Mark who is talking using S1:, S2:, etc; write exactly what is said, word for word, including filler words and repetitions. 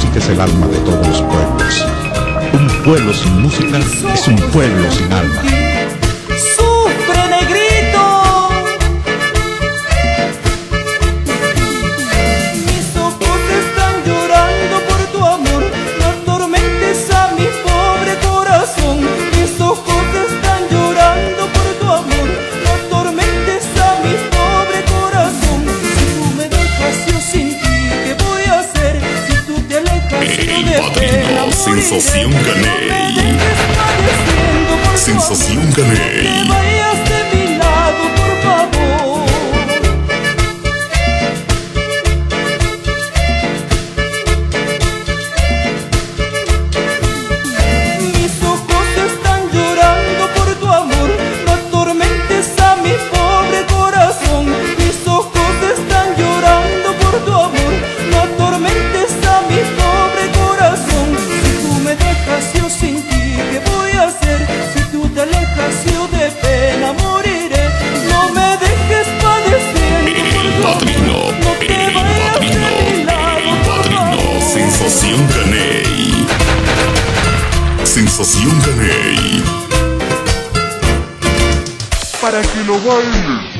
S1: música es el alma de todos los pueblos. Un pueblo sin música es un pueblo sin alma.
S2: ¡Sufre, negrito! Mis ojos están llorando por tu amor. No atormentes a mi pobre corazón. Mis ojos están llorando por tu amor. No atormentes a mi pobre corazón. Si tú me dejas yo sin ti, ¿qué voy a hacer? Si tú te alejas yo de pena moriré.
S3: Sensación Caney. Sensación Caney.
S2: No te vayas de mi lado, por favor. Mis ojos están llorando por tu amor. No atormentes a mi pobre corazón. Mis ojos están llorando por tu amor. No atormentes a mi pobre corazón. Si tú me dejas yo sin ti, ¿qué voy a hacer? Si tú te alejas yo de pena moriré. No me dejes padeciendo por tu amor. No te vayas de mi lado, por favor.
S3: Sensación Caney. Sensación Caney.
S4: Para que lo bailen.